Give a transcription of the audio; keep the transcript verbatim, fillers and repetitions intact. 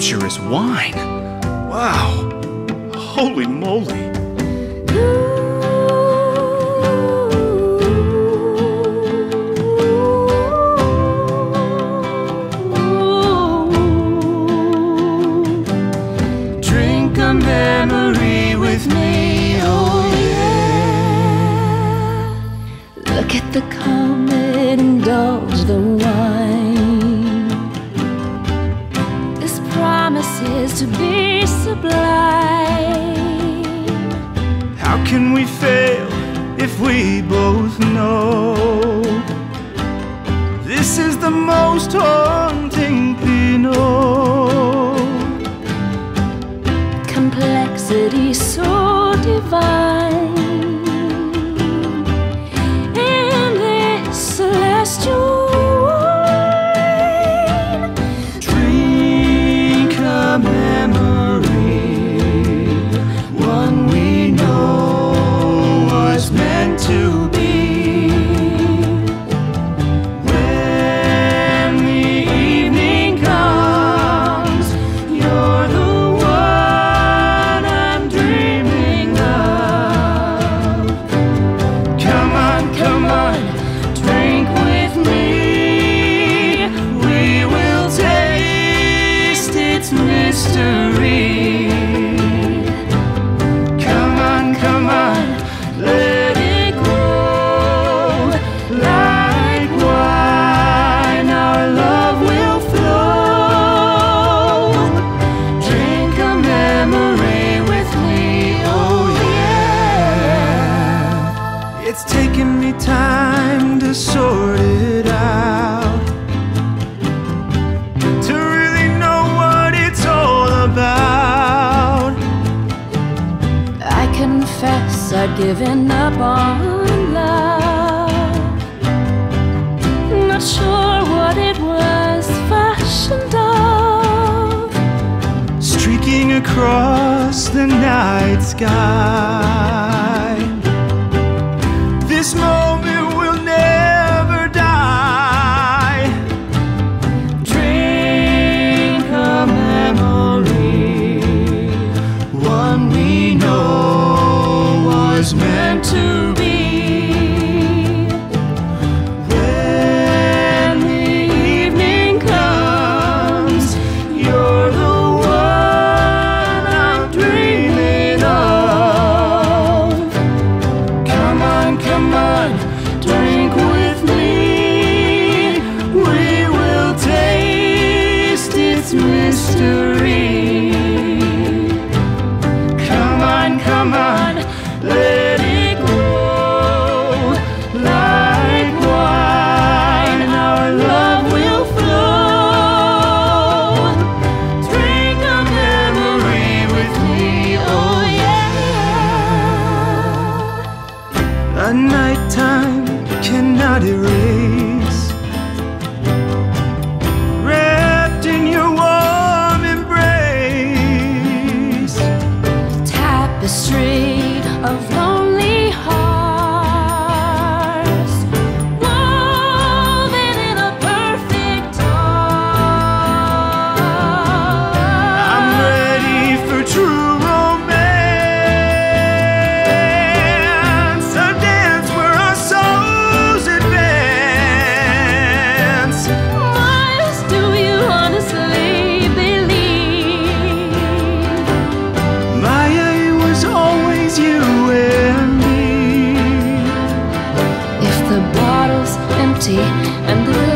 adventurous wine. Wow. Holy moly. Drink a memory with me, oh yeah. Look at the comet, indulge the wine. This promises to be sublime. How can we fail if we both know this is the most haunting Pinot? Complexity so divine in this celestial wine. Drink a memory, one we know was meant to be. When the evening comes, you're the one I'm dreaming of. Come on, come on, drink with me. We will taste its mystery. Come on, come on, let it grow like wine. Our love will flow. Drink a memory with me, oh yeah. It's taken me time to sort it out, to really know what it's all about. I confess I'd given up on love. Not sure what it was fashioned of. Streaking across the night sky, this moment will never die. Drink a memory, one we know was meant to be. When the evening comes, you're the one I'm dreaming of. Come on, come on, drink with me. We will taste its mystery. Come on, come on, let it grow like wine. Our love will flow. Drink a memory with me, oh yeah. A nighttime cannot erase, wrapped in your warm embrace. Tapestry of lonely hearts, woven in a perfect art. I'm ready for true romance, a dance where our souls advance. Miles, do you honestly believe Maya, it was always you and me. if the bottle's empty and the